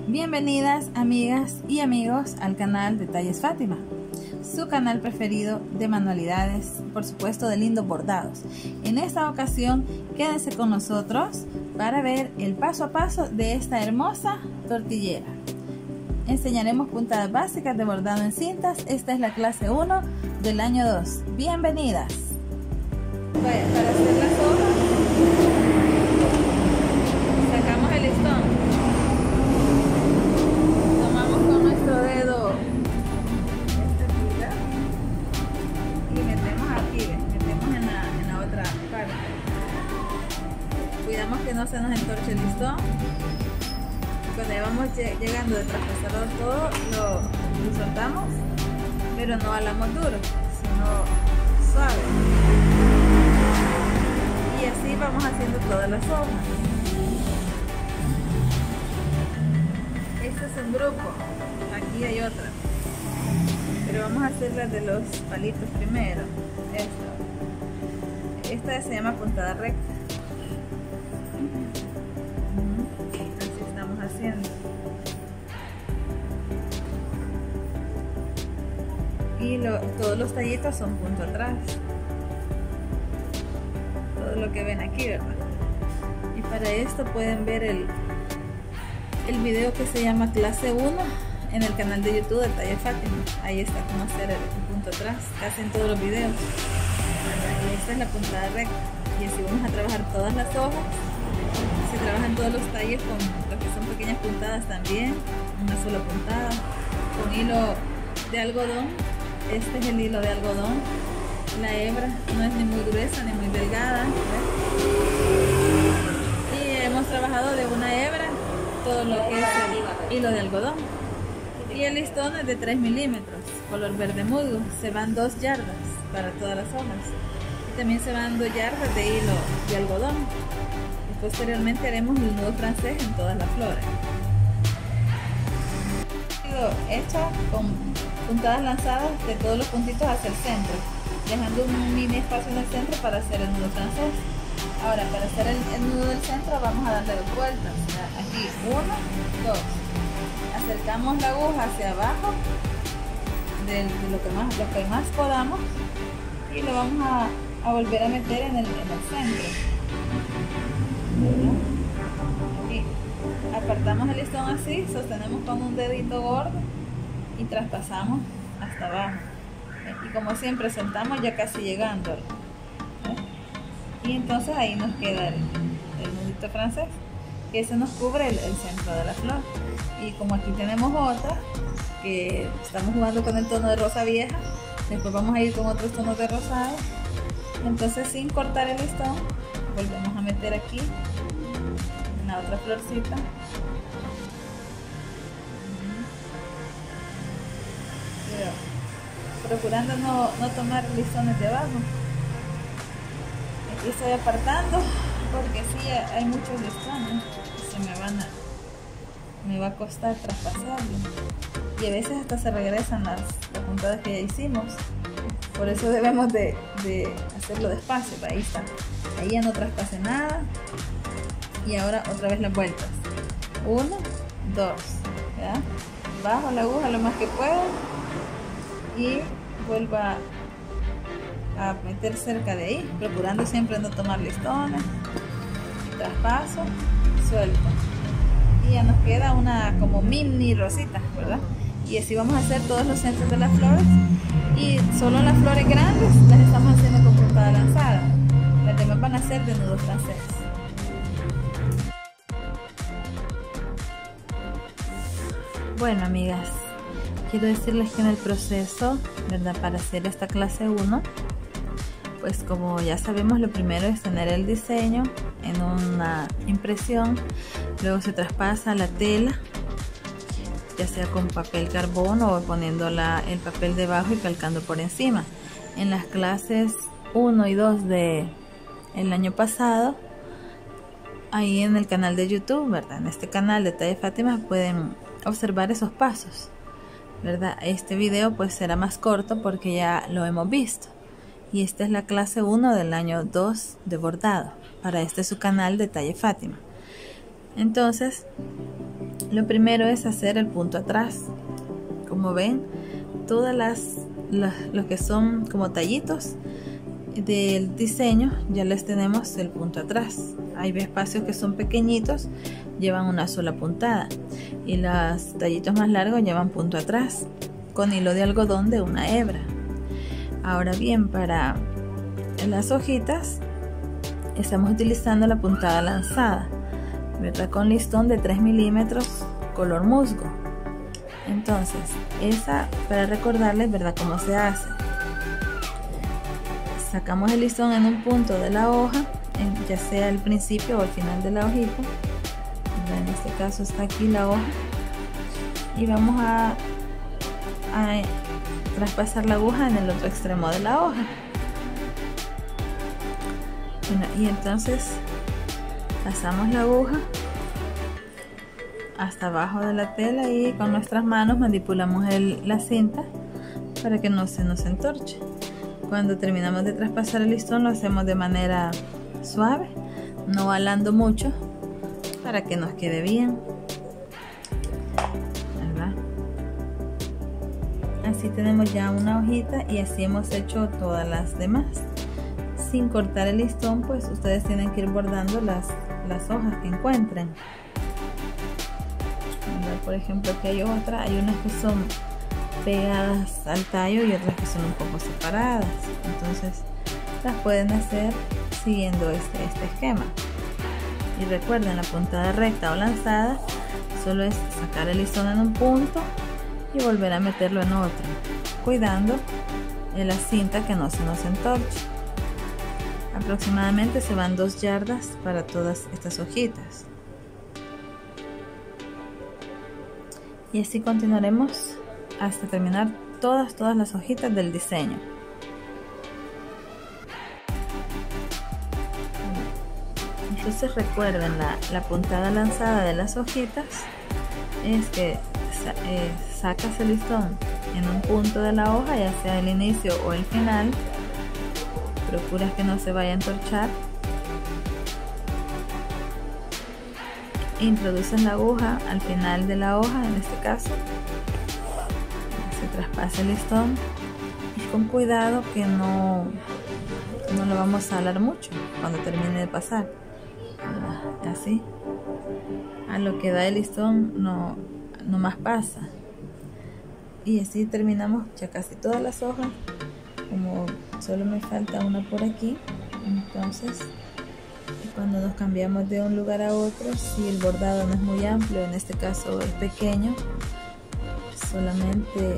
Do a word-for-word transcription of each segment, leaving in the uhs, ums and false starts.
Bienvenidas amigas y amigos al canal Detalles Fátima, su canal preferido de manualidades, por supuesto de lindos bordados. En esta ocasión quédense con nosotros para ver el paso a paso de esta hermosa tortillera. Enseñaremos puntadas básicas de bordado en cintas. Esta es la clase uno del año dos. Bienvenidas. Vaya, para hacer las hojas sacamos el listón. Dedo esta tira y metemos aquí, ¿ves? Metemos en la, en la otra parte. Cuidamos que no se nos entorche el listón. Cuando ya vamos llegando de traspasarlo todo, lo, lo soltamos, pero no alamos duro, sino suave. Y así vamos haciendo todas las hojas. Este es un grupo. Aquí hay otra, pero vamos a hacer las de los palitos primero. Esta, esta se llama puntada recta. Así estamos haciendo. Y lo, todos los tallitos son punto atrás. Todo lo que ven aquí, ¿verdad? Y para esto pueden ver el, el video que se llama clase uno. En el canal de YouTube de Detalles Fátima. Ahí está cómo hacer el punto atrás, casi en todos los videos. Y esta es la puntada recta. Y así vamos a trabajar todas las hojas. Se trabajan todos los talles con lo que son pequeñas puntadas también. Una sola puntada. Con hilo de algodón. Este es el hilo de algodón. La hebra no es ni muy gruesa ni muy delgada. ¿Ves? Y hemos trabajado de una hebra todo lo que es el hilo de algodón. Y el listón es de tres milímetros, color verde musgo. Se van dos yardas para todas las hojas. Y también se van dos yardas de hilo de algodón. Y posteriormente haremos el nudo francés en todas las flores. Hecha con puntadas lanzadas de todos los puntitos hacia el centro, dejando un mini espacio en el centro para hacer el nudo francés. Ahora, para hacer el, el nudo del centro vamos a darle dos vueltas. Aquí, uno, dos. Acercamos la aguja hacia abajo de, de lo, que más, lo que más podamos y lo vamos a, a volver a meter en el, en el centro. Y apartamos el listón así, sostenemos con un dedito gordo y traspasamos hasta abajo. Y como siempre soltamos ya casi llegando. ¿Eh? Y entonces ahí nos queda el, el nudito francés, que ese nos cubre el, el centro de la flor. Y como aquí tenemos otra que estamos jugando con el tono de rosa vieja, después vamos a ir con otros tonos de rosado. Entonces, sin cortar el listón, volvemos a meter aquí en la otra florcita. Pero procurando no, no tomar listones de abajo. Aquí estoy apartando porque sí hay muchos listones que se me van a me va a costar traspasarlo, y a veces hasta se regresan las, las puntadas que ya hicimos. Por eso debemos de, de hacerlo despacio. Ahí está, ahí ya no traspase nada. Y ahora otra vez las vueltas, uno, dos, ¿ya? Bajo la aguja lo más que pueda y vuelvo a, a meter cerca de ahí, procurando siempre no tomar listones. Traspaso, suelto. Y ya nos queda una como mini rosita, ¿verdad? Y así vamos a hacer todos los centros de las flores, y solo las flores grandes las estamos haciendo con puntada lanzada. Las demás van a ser de nudo francés. Bueno, amigas, quiero decirles que en el proceso, ¿verdad?, para hacer esta clase uno, pues como ya sabemos, lo primero es tener el diseño en una impresión, luego se traspasa la tela, ya sea con papel carbón o poniendo la, el papel debajo y calcando por encima. En las clases uno y dos de el año pasado, ahí en el canal de YouTube, ¿verdad?, en este canal Detalles Fátima, pueden observar esos pasos, ¿verdad? Este video pues será más corto porque ya lo hemos visto. Y esta es la clase uno del año dos de bordado para este su canal Detalles Fátima. Entonces Lo primero es hacer el punto atrás. Como ven, todas las, las los que son como tallitos del diseño ya les tenemos el punto atrás. Hay espacios que son pequeñitos, llevan una sola puntada, y los tallitos más largos llevan punto atrás con hilo de algodón de una hebra. Ahora bien, para las hojitas estamos utilizando la puntada lanzada, ¿verdad? Con listón de tres milímetros color musgo. Entonces, esa, para recordarles, ¿verdad?, cómo se hace. Sacamos el listón en un punto de la hoja, en, ya sea el principio o el final de la hojita. En este caso está aquí la hoja, y vamos a, a traspasar la aguja en el otro extremo de la hoja. Bueno, y entonces pasamos la aguja hasta abajo de la tela y con nuestras manos manipulamos el, la cinta para que no se nos entorche. Cuando terminamos de traspasar el listón lo hacemos de manera suave, no alando mucho, para que nos quede bien, ¿verdad? Así tenemos ya una hojita, y así hemos hecho todas las demás. Sin cortar el listón, pues ustedes tienen que ir bordando las, las hojas que encuentren. Por ejemplo, aquí hay otra, hay unas que son pegadas al tallo y otras que son un poco separadas. Entonces las pueden hacer siguiendo este, este esquema. Y recuerden, la puntada recta o lanzada solo es sacar el listón en un punto y volver a meterlo en otro, cuidando de la cinta que no se nos entorche. Aproximadamente se van dos yardas para todas estas hojitas. Y así continuaremos hasta terminar todas, todas las hojitas del diseño. Entonces recuerden, la, la puntada lanzada de las hojitas es que eh, sacas el listón en un punto de la hoja, ya sea el inicio o el final. Procuras que no se vaya a entorchar. Introduces la aguja al final de la hoja, en este caso se traspasa el listón, y con cuidado que no, no lo vamos a alar mucho cuando termine de pasar. Así, a lo que da el listón no, no más pasa, y así terminamos ya casi todas las hojas. Como solo me falta una por aquí, entonces cuando nos cambiamos de un lugar a otro, si el bordado no es muy amplio, en este caso es pequeño, solamente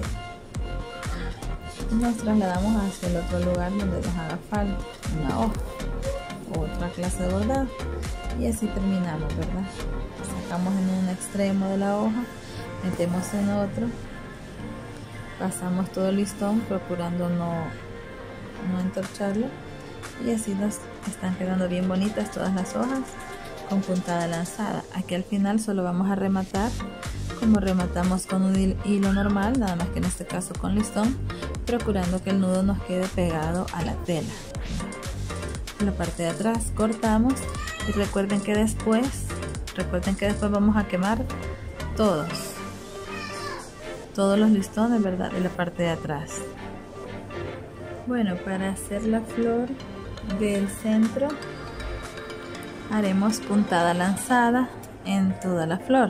nos trasladamos hacia el otro lugar donde nos haga falta una hoja o otra clase de bordado, y así terminamos, ¿verdad? Sacamos en un extremo de la hoja, metemos en otro, pasamos todo el listón procurando no, no entorcharlo, y así nos están quedando bien bonitas todas las hojas con puntada lanzada. Aquí al final solo vamos a rematar como rematamos con un hilo normal, nada más que en este caso con listón, procurando que el nudo nos quede pegado a la tela. En la parte de atrás cortamos, y recuerden que después recuerden que después vamos a quemar todos todos los listones, ¿verdad?, de la parte de atrás. Bueno, para hacer la flor del centro haremos puntada lanzada en toda la flor.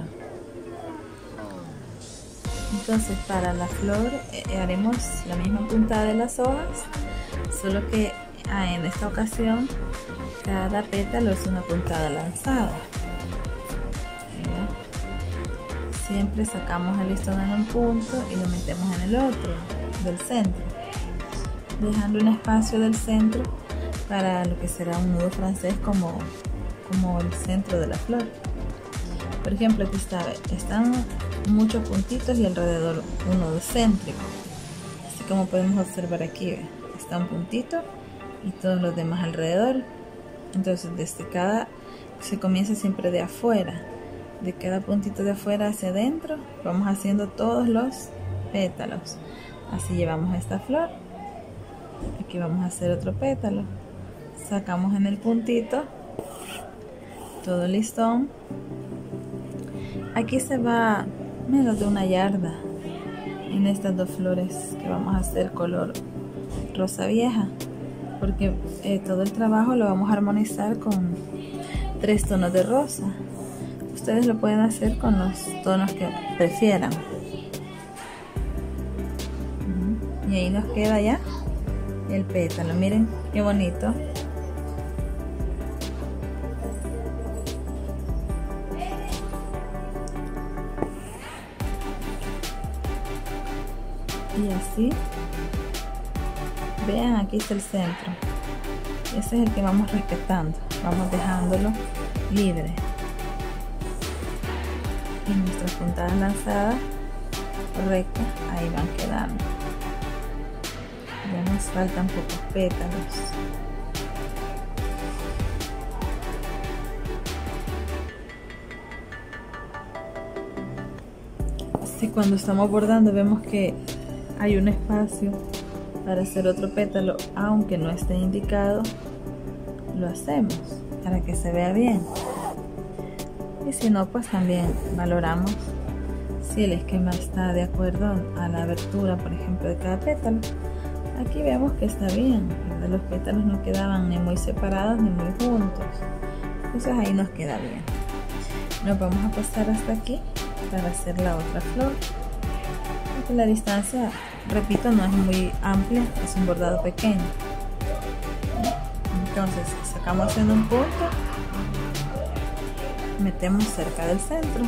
Entonces para la flor eh, haremos la misma puntada de las hojas, solo que ah, en esta ocasión cada pétalo es una puntada lanzada. ¿Verdad? Siempre sacamos el listón en un punto y lo metemos en el otro del centro, dejando un espacio del centro para lo que será un nudo francés como, como el centro de la flor. Por ejemplo, aquí está, están muchos puntitos y alrededor un nudo céntrico, así como podemos observar aquí, está un puntito y todos los demás alrededor. Entonces desde cada, se comienza siempre de afuera, de cada puntito de afuera hacia adentro, vamos haciendo todos los pétalos. Así llevamos esta flor. Aquí vamos a hacer otro pétalo, sacamos en el puntito todo el listón. Aquí se va menos de una yarda en estas dos flores que vamos a hacer color rosa vieja, porque eh, todo el trabajo lo vamos a armonizar con tres tonos de rosa. Ustedes lo pueden hacer con los tonos que prefieran. Y ahí nos queda ya el pétalo. Miren qué bonito. Y así, vean, aquí está el centro. Ese es el que vamos respetando, vamos dejándolo libre. Y nuestras puntadas lanzadas rectas ahí van quedando. Ya nos faltan pocos pétalos. Si cuando estamos bordando vemos que hay un espacio para hacer otro pétalo, aunque no esté indicado, lo hacemos para que se vea bien. Y si no, pues también valoramos si el esquema está de acuerdo a la abertura, por ejemplo, de cada pétalo. Aquí vemos que está bien, ¿verdad? Los pétalos no quedaban ni muy separados ni muy juntos, entonces ahí nos queda bien. Nos vamos a pasar hasta aquí para hacer la otra flor. La distancia, repito, no es muy amplia, es un bordado pequeño. Entonces sacamos en un punto, metemos cerca del centro,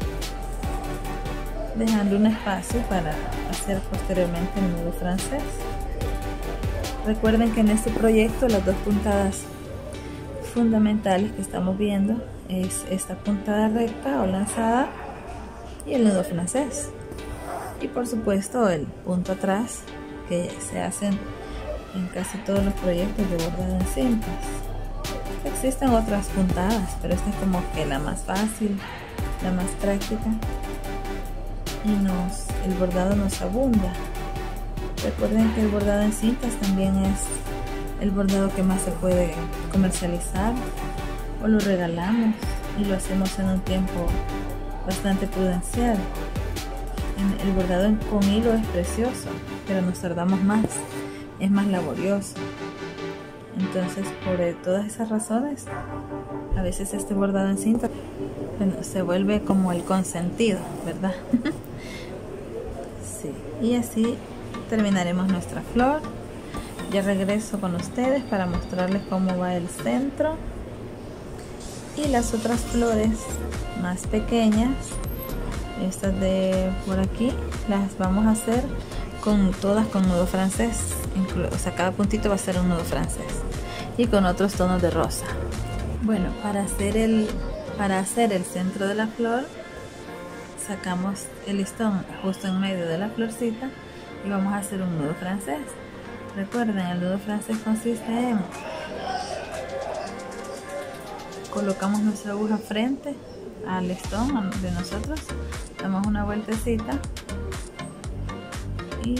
dejando un espacio para hacer posteriormente el nudo francés. Recuerden que en este proyecto las dos puntadas fundamentales que estamos viendo es esta puntada recta o lanzada y el nudo francés. Y por supuesto el punto atrás, que se hacen en casi todos los proyectos de bordado en cintas. Existen otras puntadas, pero esta es como que la más fácil, la más práctica, y nos, el bordado nos abunda. Recuerden que el bordado en cintas también es el bordado que más se puede comercializar, o lo regalamos y lo hacemos en un tiempo bastante prudencial. El bordado con hilo es precioso, pero nos tardamos más, es más laborioso. Entonces, por todas esas razones, a veces este bordado en cinta, bueno, se vuelve como el consentido, ¿verdad? Sí. Y así terminaremos nuestra flor. Ya regreso con ustedes para mostrarles cómo va el centro y las otras flores más pequeñas. Estas de por aquí las vamos a hacer con todas con nudo francés, o sea, cada puntito va a ser un nudo francés y con otros tonos de rosa. Bueno, para hacer el para hacer el centro de la flor, sacamos el listón justo en medio de la florcita y vamos a hacer un nudo francés. Recuerden, el nudo francés consiste en colocamos nuestra aguja frente al listón de nosotros, damos una vueltecita y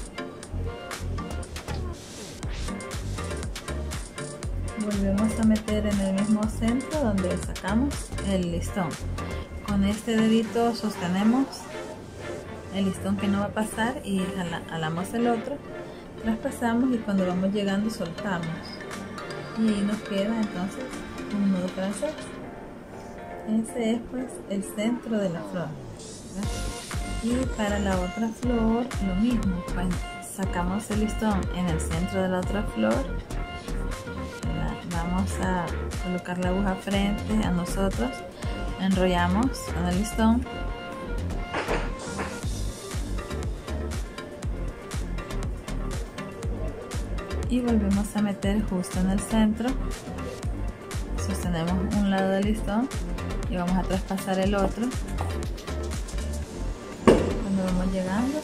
volvemos a meter en el mismo centro donde sacamos el listón. Con este dedito sostenemos el listón que no va a pasar y jalamos el otro, traspasamos y cuando vamos llegando soltamos y ahí nos queda entonces un nudo francés. Ese es pues el centro de la flor, ¿verdad? Y para la otra flor lo mismo, pues sacamos el listón en el centro de la otra flor, ¿verdad? Vamos a colocar la aguja frente a nosotros, enrollamos con el listón y volvemos a meter justo en el centro, sostenemos un lado del listón y vamos a traspasar el otro. Cuando vamos llegando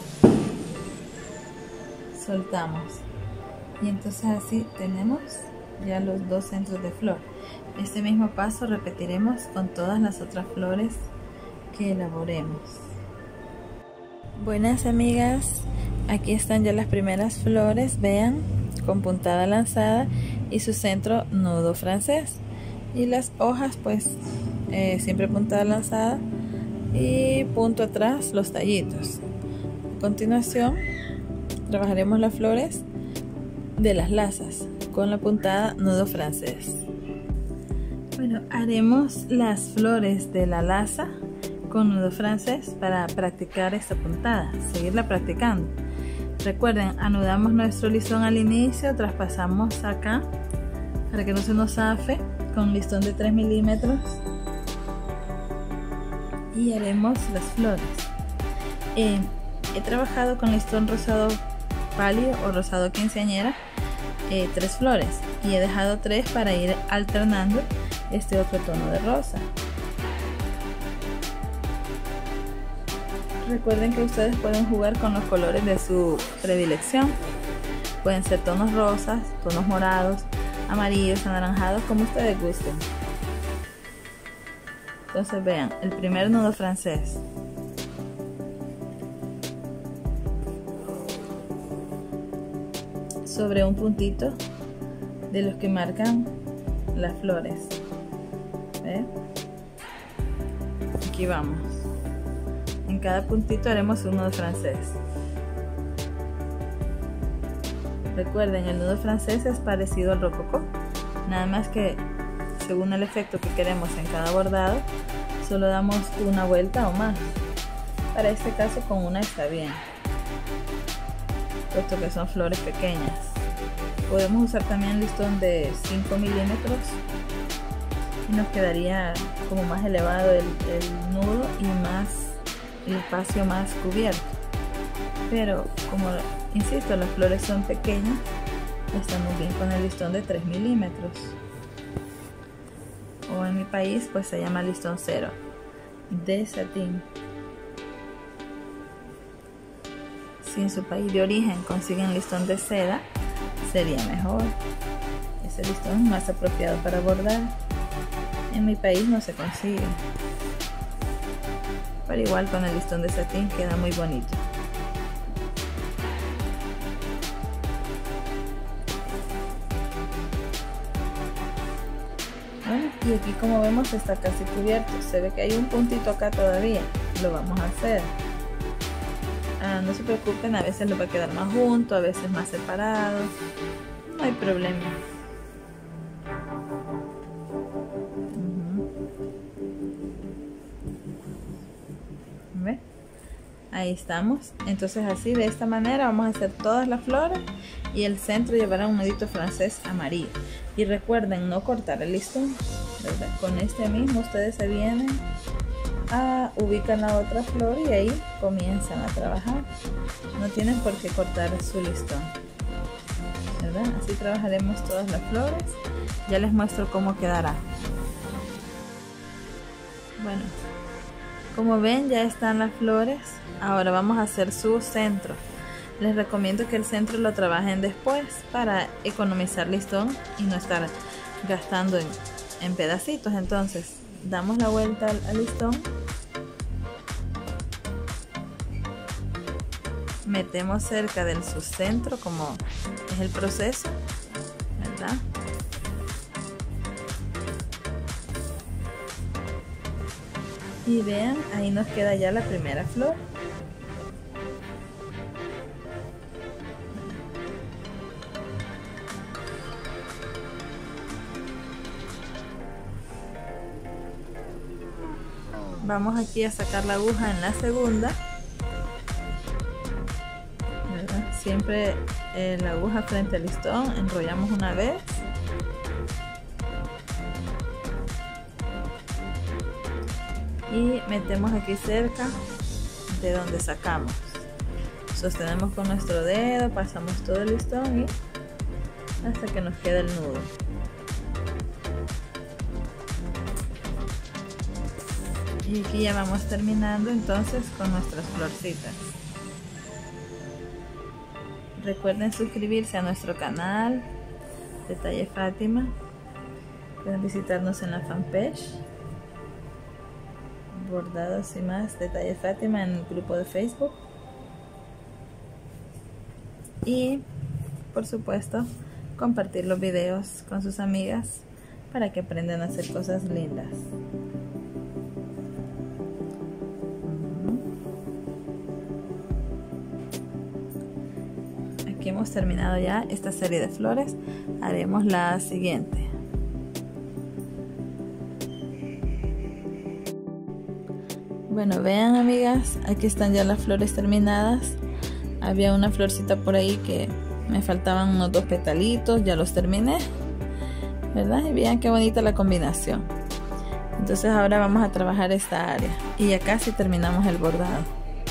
soltamos y entonces así tenemos ya los dos centros de flor. Este mismo paso repetiremos con todas las otras flores que elaboremos. Buenas amigas, aquí están ya las primeras flores, vean, con puntada lanzada y su centro nudo francés, y las hojas pues eh, siempre puntada lanzada y punto atrás los tallitos. A continuación trabajaremos las flores de las lazas con la puntada nudo francés. Bueno, haremos las flores de la laza con nudo francés para practicar esta puntada, seguirla practicando. Recuerden, anudamos nuestro listón al inicio, traspasamos acá para que no se nos zafe con listón de tres milímetros y haremos las flores. Eh, he trabajado con listón rosado pálido o rosado quinceañera, eh, tres flores, y he dejado tres para ir alternando este otro tono de rosa. Recuerden que ustedes pueden jugar con los colores de su predilección. Pueden ser tonos rosas, tonos morados, amarillos, anaranjados, como ustedes gusten. Entonces vean, el primer nudo francés. Sobre un puntito de los que marcan las flores. ¿Ve? Aquí vamos. En cada puntito haremos un nudo francés. Recuerden, el nudo francés es parecido al rococó, nada más que según el efecto que queremos en cada bordado, solo damos una vuelta o más. Para este caso con una está bien, puesto que son flores pequeñas. Podemos usar también listón de cinco milímetros y nos quedaría como más elevado el, el nudo y más el espacio más cubierto, pero como insisto, las flores son pequeñas, está muy bien con el listón de tres milímetros, o en mi país pues se llama listón cero de satín. Si en su país de origen consiguen listón de seda, sería mejor, ese listón es más apropiado para bordar. En mi país no se consigue, pero igual con el listón de satín queda muy bonito. Bueno, y aquí como vemos está casi cubierto, se ve que hay un puntito acá todavía, lo vamos a hacer. Ah, no se preocupen, a veces lo va a quedar más junto, a veces más separado, no hay problema. Ahí estamos. Entonces así, de esta manera vamos a hacer todas las flores y el centro llevará un nudito francés amarillo. Y recuerden no cortar el listón, ¿verdad? Con este mismo ustedes se vienen a ubican la otra flor y ahí comienzan a trabajar. No tienen por qué cortar su listón, ¿verdad? Así trabajaremos todas las flores. Ya les muestro cómo quedará. Bueno, como ven ya están las flores. Ahora vamos a hacer su centro. Les recomiendo que el centro lo trabajen después para economizar listón y no estar gastando en, en pedacitos. Entonces damos la vuelta al, al listón, metemos cerca del subcentro como es el proceso, ¿verdad? Y vean, ahí nos queda ya la primera flor. Vamos aquí a sacar la aguja en la segunda, ¿verdad? Siempre eh, la aguja frente al listón, enrollamos una vez. Y metemos aquí cerca de donde sacamos. Sostenemos con nuestro dedo, pasamos todo el listón y hasta que nos quede el nudo. Y aquí ya vamos terminando entonces con nuestras florcitas. Recuerden suscribirse a nuestro canal Detalle Fátima. Pueden visitarnos en la fanpage Bordados y más Detalle Fátima en el grupo de Facebook. Y por supuesto compartir los videos con sus amigas para que aprendan a hacer cosas lindas. aquí hemos terminado ya esta serie de flores. Haremos la siguiente. Bueno, vean amigas, aquí están ya las flores terminadas. Había una florcita por ahí que me faltaban unos dos petalitos, ya los terminé, ¿verdad? Y vean qué bonita la combinación. Entonces ahora vamos a trabajar esta área y ya casi terminamos el bordado.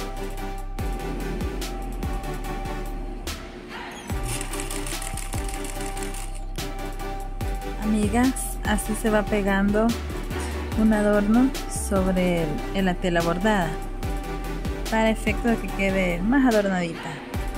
Amigas, así se va pegando un adorno sobre el, la tela bordada para efecto de que quede más adornadita.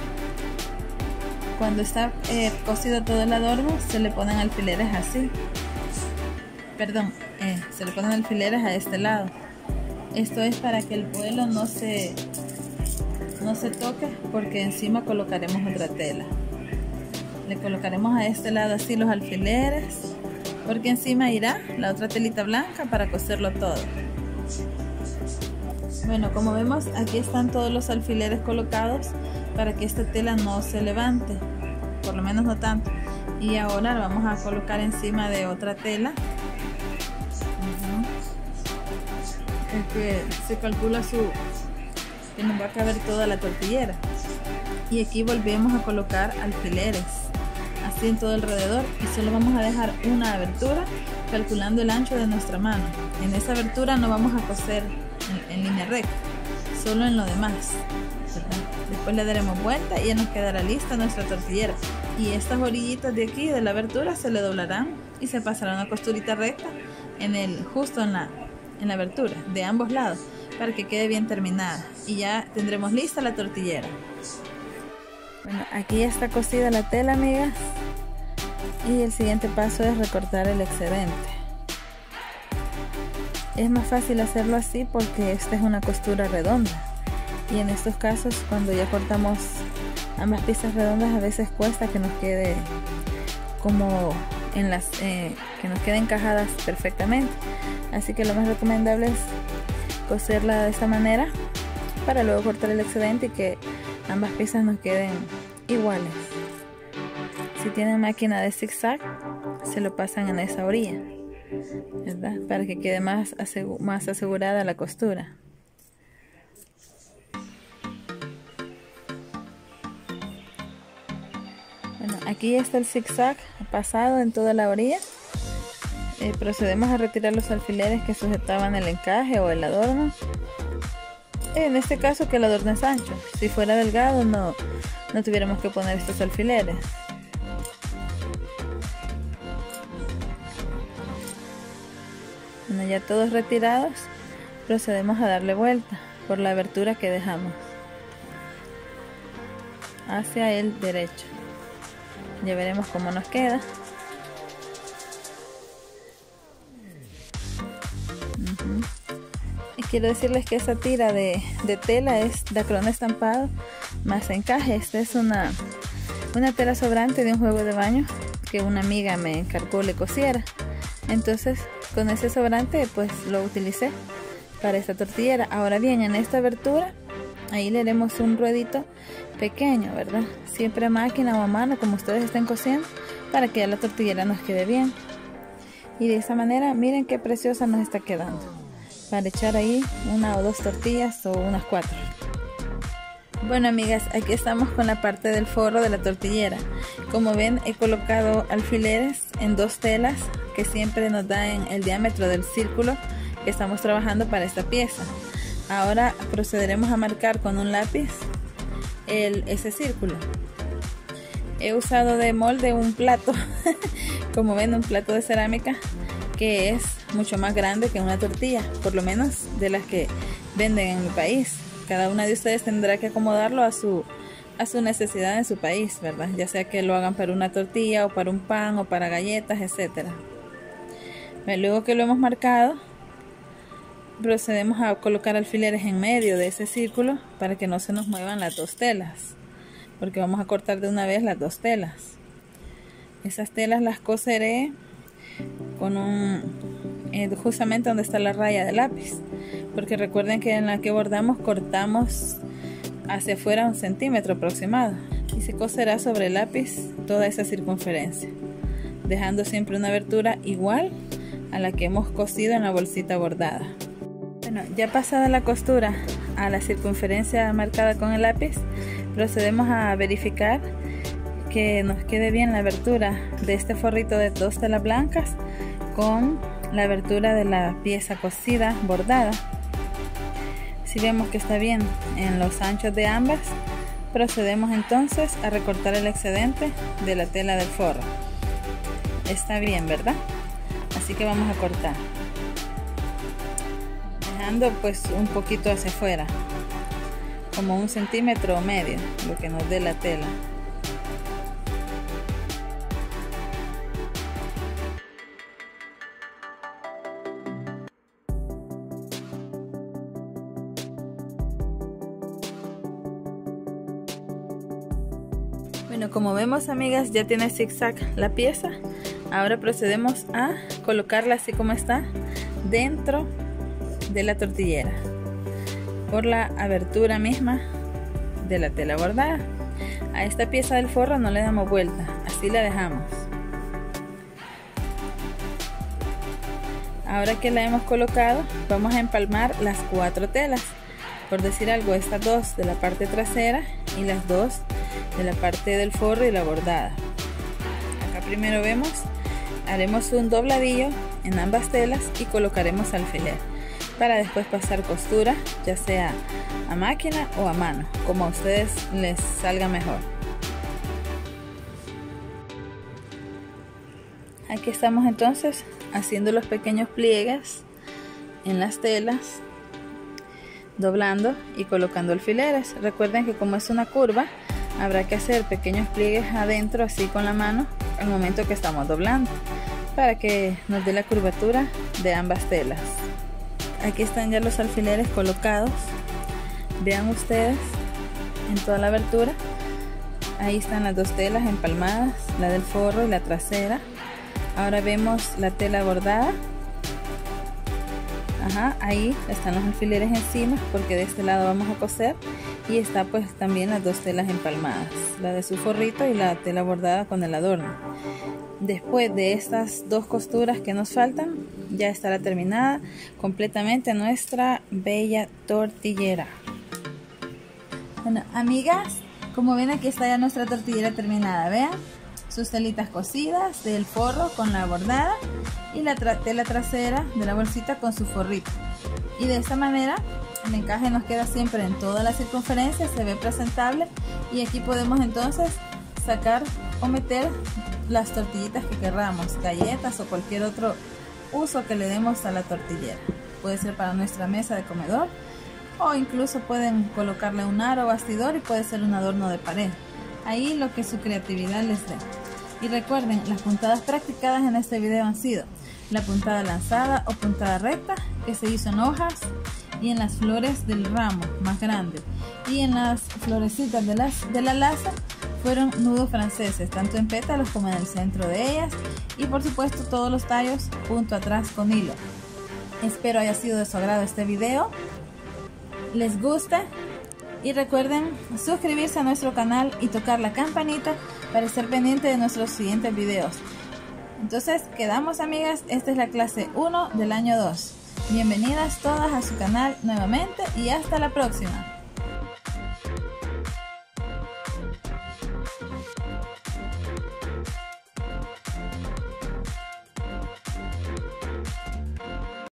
Cuando está eh, cosido todo el adorno, se le ponen alfileres así, perdón, eh, se le ponen alfileres a este lado. Esto es para que el vuelo no se no se toque, porque encima colocaremos otra tela. Le colocaremos a este lado así los alfileres, porque encima irá la otra telita blanca para coserlo todo. Bueno, como vemos, aquí están todos los alfileres colocados para que esta tela no se levante, por lo menos no tanto. Y ahora la vamos a colocar encima de otra tela. Uh-huh. Es que se calcula su que nos va a caber toda la tortillera. Y aquí volvemos a colocar alfileres así en todo alrededor, y solo vamos a dejar una abertura calculando el ancho de nuestra mano. En esa abertura no vamos a coser en, en línea recta, solo en lo demás, ¿verdad? Después le daremos vuelta y ya nos quedará lista nuestra tortillera. Y estas orillitas de aquí de la abertura se le doblarán y se pasará una costurita recta en el, justo en la, en la abertura de ambos lados, para que quede bien terminada, y ya tendremos lista la tortillera. Bueno, aquí ya está cosida la tela, amigas, y el siguiente paso es recortar el excedente. Es más fácil hacerlo así porque esta es una costura redonda, y en estos casos, cuando ya cortamos ambas piezas redondas, a veces cuesta que nos quede como en las eh, que nos queden encajadas perfectamente. Así que lo más recomendable es coserla de esta manera para luego cortar el excedente y que ambas piezas nos queden iguales. Si tienen máquina de zigzag, se lo pasan en esa orilla, ¿verdad? Para que quede más, asegu más asegurada la costura. Bueno, aquí está el zigzag pasado en toda la orilla. Eh, procedemos a retirar los alfileres que sujetaban el encaje o el adorno. En este caso que el adorno es ancho. Si fuera delgado no, no tuviéramos que poner estos alfileres. Bueno, ya todos retirados, procedemos a darle vuelta por la abertura que dejamos hacia el derecho. Ya veremos cómo nos queda. Uh-huh. Y quiero decirles que esa tira de, de tela es Dacron estampado más encaje. Esta es una, una tela sobrante de un juego de baño que una amiga me encargó le cosiera. Entonces con ese sobrante pues lo utilicé para esta tortillera. Ahora bien, en esta abertura ahí le haremos un ruedito pequeño, ¿verdad? Siempre a máquina o a mano, como ustedes estén cosiendo, para que ya la tortillera nos quede bien. Y de esa manera, miren qué preciosa nos está quedando, para echar ahí una o dos tortillas o unas cuatro. Bueno, amigas, aquí estamos con la parte del forro de la tortillera. Como ven, he colocado alfileres en dos telas que siempre nos dan el diámetro del círculo que estamos trabajando para esta pieza. Ahora procederemos a marcar con un lápiz el, ese círculo. He usado de molde un plato, como ven, un plato de cerámica que es mucho más grande que una tortilla, por lo menos de las que venden en mi país. Cada una de ustedes tendrá que acomodarlo a su, a su necesidad en su país, ¿verdad? Ya sea que lo hagan para una tortilla o para un pan o para galletas, etcétera. Luego que lo hemos marcado, procedemos a colocar alfileres en medio de ese círculo para que no se nos muevan las dos telas, porque vamos a cortar de una vez las dos telas. Esas telas las coseré con un eh, justamente donde está la raya de lápiz, porque recuerden que en la que bordamos cortamos hacia afuera un centímetro aproximado. y se coserá sobre el lápiz toda esa circunferencia, dejando siempre una abertura igual a la que hemos cosido en la bolsita bordada. Bueno, ya pasada la costura a la circunferencia marcada con el lápiz, procedemos a verificar que nos quede bien la abertura de este forrito de dos telas blancas con la abertura de la pieza cosida bordada. Si vemos que está bien en los anchos de ambas, procedemos entonces a recortar el excedente de la tela del forro. Está bien, ¿verdad? Así que vamos a cortar, dejando pues un poquito hacia afuera, como un centímetro o medio, lo que nos dé la tela. Bueno, como vemos, amigas, ya tiene zigzag la pieza. Ahora procedemos a colocarla así como está dentro de la tortillera, por la abertura misma de la tela bordada. A esta pieza del forro no le damos vuelta, así la dejamos. Ahora que la hemos colocado, vamos a empalmar las cuatro telas, por decir algo, estas dos de la parte trasera y las dos de la parte del forro y la bordada. Acá primero vemos, haremos un dobladillo en ambas telas y colocaremos alfiler, para después pasar costura, ya sea a máquina o a mano, como a ustedes les salga mejor. Aquí estamos entonces haciendo los pequeños pliegues en las telas, doblando y colocando alfileres. Recuerden que como es una curva, habrá que hacer pequeños pliegues adentro, así con la mano, al momento que estamos doblando, para que nos dé la curvatura de ambas telas. Aquí están ya los alfileres colocados. Vean ustedes en toda la abertura. Ahí están las dos telas empalmadas, la del forro y la trasera. Ahora vemos la tela bordada. Ajá, ahí están los alfileres encima, porque de este lado vamos a coser. Y está pues también las dos telas empalmadas, la de su forrito y la tela bordada con el adorno. Después de estas dos costuras que nos faltan, ya estará terminada completamente nuestra bella tortillera. Bueno, amigas, como ven, aquí está ya nuestra tortillera terminada. Vean sus telitas cosidas del forro con la bordada y la tra tela trasera de la bolsita con su forrito. Y de esta manera el encaje nos queda siempre en toda la circunferencia, se ve presentable, y aquí podemos entonces sacar o meter las tortillitas que querramos, galletas o cualquier otro uso que le demos a la tortillera. Puede ser para nuestra mesa de comedor, o incluso pueden colocarle un aro o bastidor y puede ser un adorno de pared. Ahí lo que su creatividad les dé. Y recuerden, las puntadas practicadas en este video han sido la puntada lanzada o puntada recta, que se hizo en hojas y en las flores del ramo más grande, y en las florecitas de, las, de la laza fueron nudos franceses, tanto en pétalos como en el centro de ellas, y por supuesto todos los tallos punto atrás con hilo. Espero haya sido de su agrado este video, les guste, y recuerden suscribirse a nuestro canal y tocar la campanita para estar pendiente de nuestros siguientes videos. Entonces quedamos, amigas, esta es la clase uno del año dos. Bienvenidas todas a su canal nuevamente y hasta la próxima.